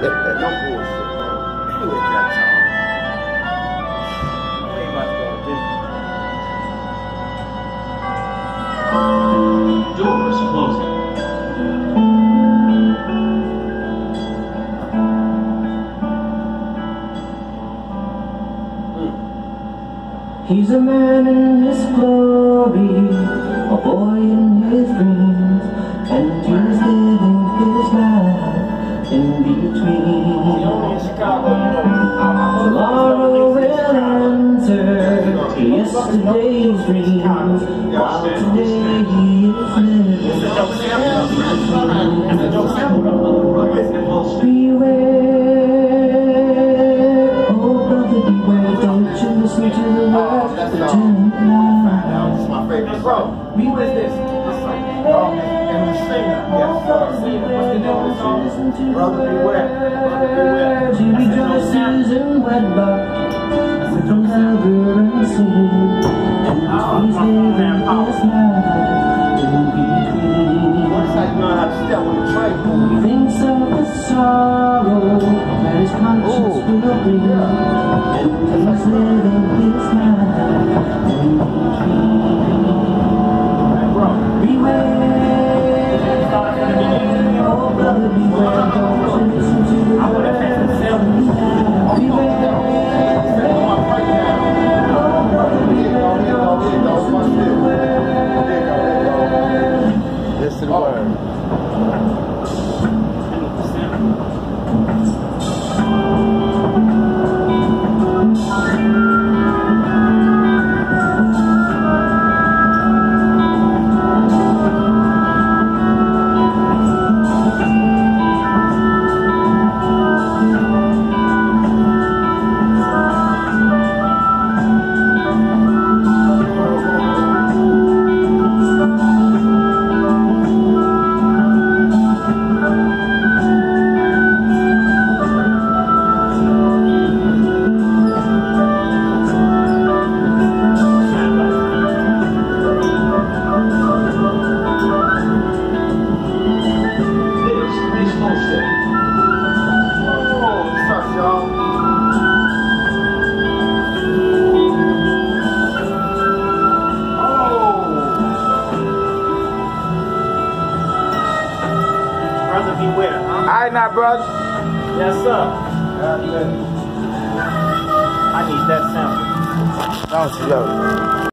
No bullshit, bro. You ain't that tall. We ain't about to go to Disney. Doors closing. He's a man in his glory, a boy in his dreams, and he's living his life in between. Tomorrow will answer yesterday's dreams, while today he is living. Beware, oh brother, beware, don't you listen to the words of the tonight. This is my favorite song. Me, what is this? And the singer. Yes, What's the name of the song? Brother Beware. Brother Beware. She rejoices in wedlock with a lover unseen, and he's living his life in between. Once I know how to step on the train. He thinks of the sorrow that his conscience will bring, and he's living his life in between. Beware, oh brother, beware, don't you listen to the words. Beware, oh brother, beware, don't you listen to the words. Listen to the word. Brother Beware, huh? Alright now, brother. Yes, sir. I need that sample. Don't you love it?